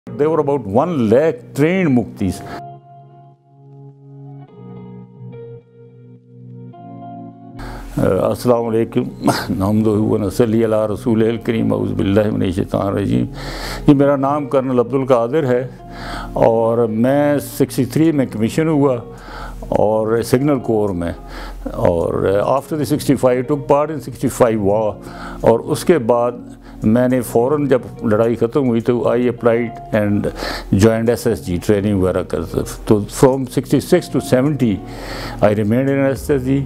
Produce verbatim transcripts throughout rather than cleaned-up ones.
There were about one lakh trained muftis. अस्सलाम वालेकुम नहमदुहु व नसल्ली अला रसूलिल करीम औज़ु बिल्लाहि मिनश शैतानिर रजीम। ये मेरा नाम कर्नल अब्दुल कादिर है और मैं तिरसठ में कमीशन हुआ और सिग्नल कोर में, और after the sixty five took part in sixty five war, और उसके बाद मैंने फ़ौरन जब लड़ाई ख़त्म हुई तो I applied and joined S S G training वगैरह करते। तो from sixty six to seventy I remained in S S G.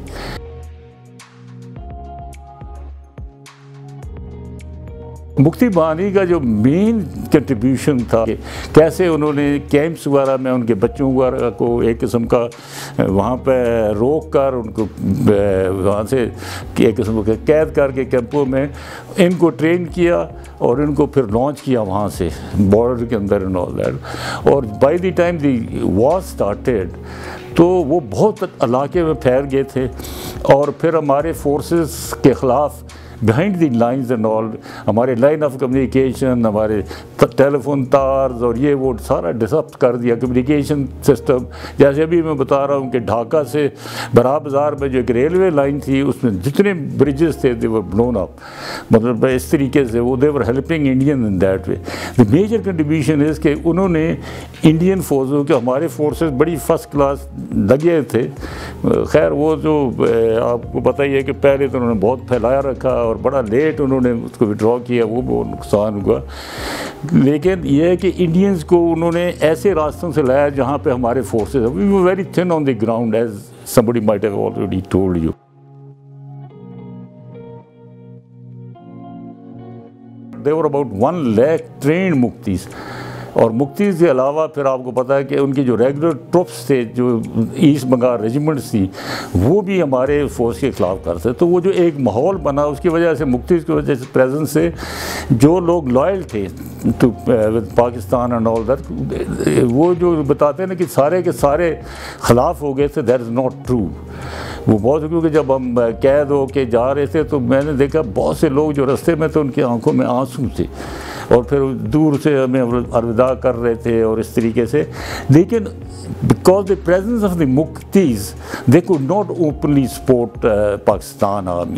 Mukti Bahini का जो मेन कंट्रीब्यूशन था कि कैसे उन्होंने कैंप्स वगैरह में उनके बच्चों वगैरह को एक किस्म का वहाँ पे रोक कर उनको वहाँ से एक किस्म का कैद करके कैंपों में इनको ट्रेन किया और इनको फिर लॉन्च किया वहाँ से बॉर्डर के अंदर एंड ऑल दैट। और by the time the war started तो वो बहुत इलाके में फैल गए थे और फिर हमारे फोर्सेस के ख़िलाफ़ behind the lines and all हमारे लाइन ऑफ कम्युनिकेशन, हमारे टेलीफोन तार्स और ये वो सारा डिसप्ट कर दिया कम्युनिकेशन सिस्टम। जैसे अभी मैं बता रहा हूँ कि ढाका से बरा बाज़ार में जो एक रेलवे लाइन थी उसमें जितने ब्रिजेस थे दे वर ब्लोन अप, मतलब इस तरीके से वो they were helping Indian in that way. The major contribution is कि उन्होंने इंडियन फोर्सों के हमारे फोर्सेस बड़ी फर्स्ट क्लास लगे थे। खैर वो जो आपको पता ही है कि पहले तो उन्होंने बहुत फैलाया रखा और बड़ा लेट उन्होंने उसको विड्रॉ किया, वो बहुत नुकसान हुआ। लेकिन यह है कि इंडियंस को उन्होंने ऐसे रास्तों से लाया जहाँ पे हमारे forces we were very thin on the ground as somebody might have already told you. There were about one lakh trained Muktis, और मुफ्तीज़ के अलावा फिर आपको पता है कि उनकी जो रेगुलर ट्रुप्स थे जो ईस्ट बंगाल रेजिमेंट्स थी वो भी हमारे फोर्स के ख़िलाफ़ करते। तो वो जो एक माहौल बना उसकी वजह से मुफ्तीज़ की वजह से प्रेजेंस से जो लोग लॉयल थे to with Pakistan and all that, वो जो बताते हैं ना कि सारे के सारे ख़िलाफ़ हो गए थे, दैट इज़ नॉट ट्रू। वो बहुत, क्योंकि जब हम कैद हो के जा रहे थे तो मैंने देखा बहुत से लोग जो रास्ते में थे उनकी आंखों में आंसू थे और फिर दूर से हमें अलविदा कर रहे थे और इस तरीके से। लेकिन because the presence of the Muktis they could not openly support Pakistan army.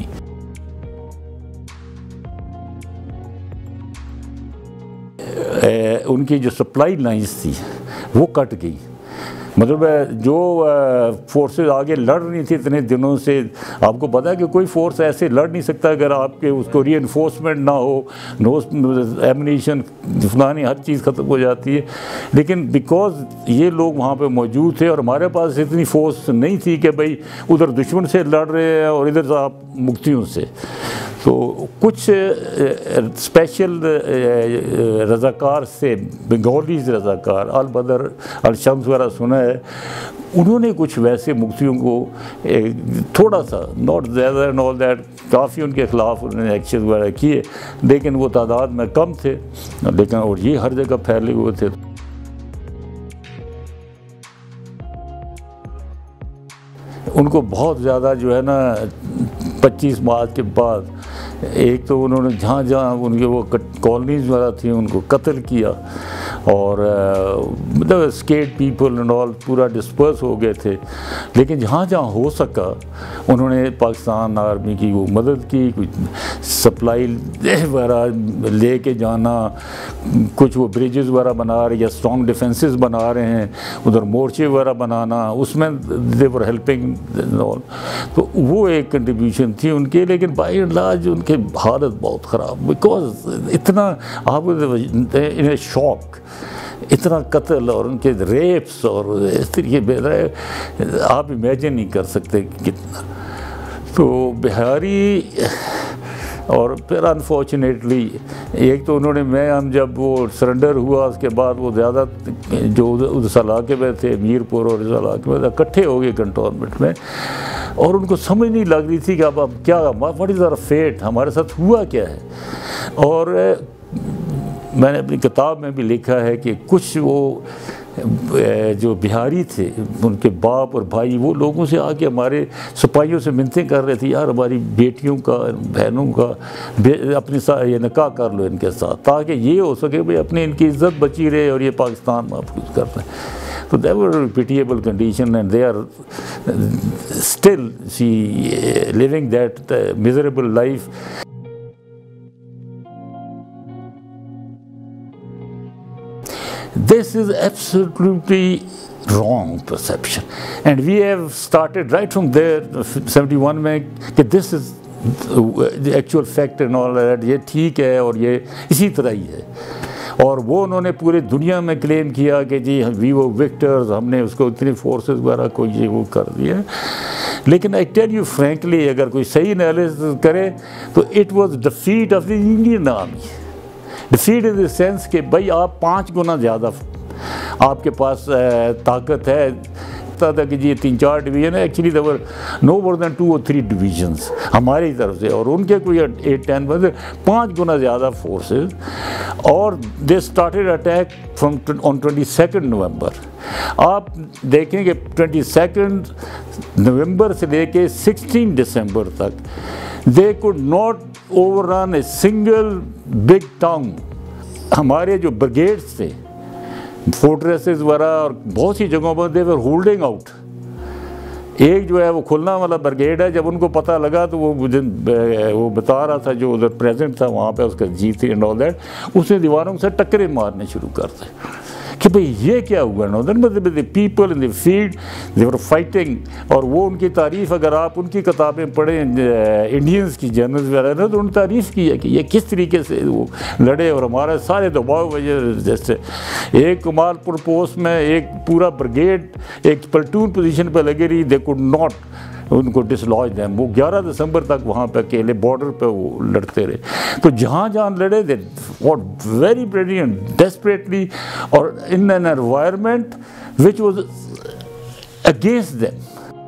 उनकी जो सप्लाई लाइन्स थी वो कट गई, मतलब जो फोर्सेस आगे लड़ रही थी इतने दिनों से। आपको पता है कि कोई फोर्स ऐसे लड़ नहीं सकता अगर आपके उसको री एनफोर्समेंट ना हो, नो एमिनेशन फलानी हर चीज़ ख़त्म हो जाती है। लेकिन बिकॉज ये लोग वहाँ पे मौजूद थे और हमारे पास इतनी फोर्स नहीं थी कि भाई उधर दुश्मन से लड़ रहे हैं और इधर आप मुफ्तियों से, तो कुछ स्पेशल रज़ाकार से बंगालीज रज़ाकार अल बदर अल शम्स वगैरह सुना है, उन्होंने कुछ वैसे मुफ्तियों को थोड़ा सा नॉट ज़्यादा एंड ऑल दैट काफ़ी उनके ख़िलाफ़ उन्होंने एक्शन वगैरह किए, लेकिन वो तादाद में कम थे, लेकिन और ये हर जगह फैले हुए थे। उनको बहुत ज़्यादा जो है ना पच्चीस मार्च के बाद एक तो उन्होंने जहाँ जहाँ उनके वो कॉलोनीज़ वगैरह थी उनको कत्ल किया और मतलब स्केट पीपल एंड ऑल पूरा डिस्पर्स हो गए थे। लेकिन जहाँ जहाँ हो सका उन्होंने पाकिस्तान आर्मी की वो मदद की, कुछ सप्लाई वगैरह ले के जाना, कुछ वो ब्रिजेस वगैरह बना रहे या स्ट्रॉन्ग डिफेंसेस बना रहे हैं, उधर मोर्चे वगैरह बनाना, उसमें दे वर हेल्पिंग ऑल। तो वो एक कंट्रीब्यूशन थी उनके। लेकिन बाई एंड लार्ज उनके हालत बहुत ख़राब, बिकॉज इतना आप इन शॉक, इतना कत्ल और उनके रेप्स और इस तरीके आप इमेजिन नहीं कर सकते कितना। तो बिहारी और फिर अनफॉर्चुनेटली एक तो उन्होंने मैं हम जब वो सरेंडर हुआ उसके बाद वो ज़्यादा जो उस इलाके में थे मीरपुर और इस इलाके में इकट्ठे हो गए कंटोनमेंट में, और उनको समझ नहीं लग रही थी कि अब अब क्या व्हाट इज़ आवर फेट, हमारे साथ हुआ क्या है। और मैंने अपनी किताब में भी लिखा है कि कुछ वो जो बिहारी थे उनके बाप और भाई वो लोगों से आके हमारे सिपाहियों से मिन्नतें कर रहे थे, यार हमारी बेटियों का बहनों का अपने साथ ये निकाह कर लो इनके साथ, ताकि ये हो सके भाई अपनी इनकी इज्जत बची रहे और ये पाकिस्तान महफूज कर रहे हैं। So they were a pitiable condition, and they are still see living that uh, miserable life. This is absolutely wrong perception, and we have started right from there seventy-one में कि this is the actual fact and all that, ये ठीक है और ये इसी तरह ही है। और वो उन्होंने पूरे दुनिया में क्लेम किया कि जी वी वो विक्टर्स, हमने उसको इतनी फोर्सेस वगैरह को ये वो कर दिया। लेकिन आई टेल यू फ्रैंकली, अगर कोई सही एनालिसिस करे तो it was defeat of the Indian army. Defeat in the sense कि भाई आप पाँच गुना ज़्यादा आपके पास ताकत है, था कि जी तीन चार डिवीज़न है, actually there were no more than two और थ्री डिवीजन्स हमारी तरफ से, और उनके कोई एट टेन बजे पाँच गुना ज़्यादा फोर्सेस। और they started attack from on twenty second November. आप देखेंगे ट्वेंटी सेकेंड नवंबर से लेके सिक्सटीन दिसंबर तक they could not overrun a single big town. हमारे जो ब्रिगेड्स थे, फोर्ट्रेसेस वगैरह और बहुत सी जगहों पर दे वर होल्डिंग आउट। एक जो है वो खुलना वाला ब्रिगेड है, जब उनको पता लगा तो वो वो बता रहा था जो उधर प्रेजेंट था वहाँ पे, उसका जीत एंड ऑल दैट, उसने दीवारों से टक्करें मारने शुरू कर दी कि भाई ये क्या हुआ। नो देन मतलब the people in the field they were fighting. और वो उनकी तारीफ़ अगर आप उनकी किताबें पढ़ें इंडियंस की जर्नल्स वगैरह ना, तो उन्होंने तारीफ़ की है कि ये किस तरीके से वो लड़े और हमारे सारे दबाव वजह जैसे एक कमालपुर पोस्ट में एक पूरा ब्रिगेड एक प्लेटून पोजीशन पर लगे रही, दे कुड नॉट उनको डिसलॉज देम। वो ग्यारह दिसंबर तक वहाँ पे अकेले बॉर्डर पे वो लड़ते रहे। तो जहाँ जहाँ लड़े they what very brilliant desperately और in an environment which was against them.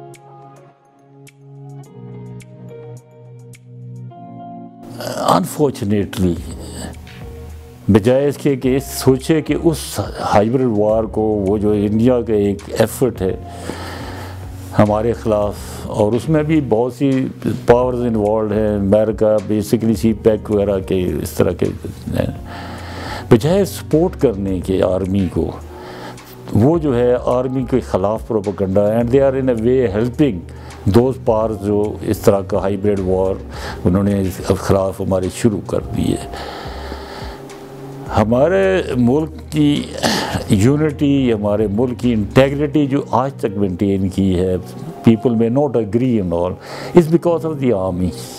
Unfortunately बजाय इसके कि सोचे कि उस हाइब्रिड वार को, वो जो इंडिया का एक एफर्ट है हमारे ख़िलाफ़, और उसमें भी बहुत सी पावर्स इन्वॉल्व हैं, अमेरिका बेसिकली सी पैक वगैरह के इस तरह के, बजाय सपोर्ट करने के आर्मी को, वो जो है आर्मी के ख़िलाफ़ propaganda, and they are in a way helping those powers जो इस तरह का हाइब्रिड वॉर उन्होंने ख़िलाफ़ हमारे शुरू कर दिए। हमारे मुल्क की यूनिटी, हमारे मुल्क की इंटेग्रिटी जो आज तक मेंटेन की है, people may not agree and all, is because of the army.